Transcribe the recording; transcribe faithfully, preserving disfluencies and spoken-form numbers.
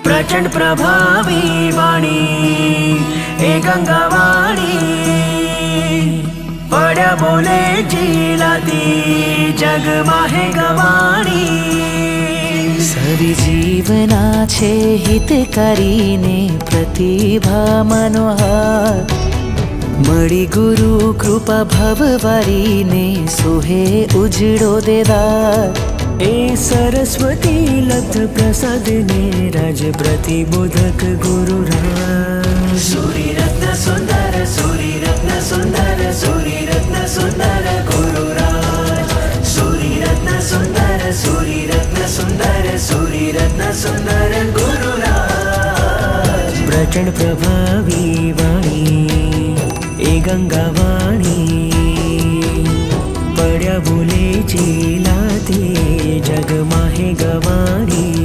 प्रचंड प्रभावी वाणी ए गंगा वाणी, पड्या बोले झिलाती जग माहे गवाणी। सरी जीवनाचे हितकारीने प्रतिभा मनोहार, मळी गुरु कृपा भववारीने सोहे उजड़ो देदार। ए सरस्वती लब्ध प्रसाद ने राज प्रतिबोधक गुरु राज। सूरी रत्न सुंदर सूरी रत्न सुंदर सूरी रत्न सुंदर गुरु राज। सूरी रत्न सुंदर सूरी रत्न सुंदर सूरी रत्न सुंदर गुरु राज। प्रचंड प्रभावी वाणी ए गंगा वाणी, पड्या बोले झिलाती जग माहे गवाणी।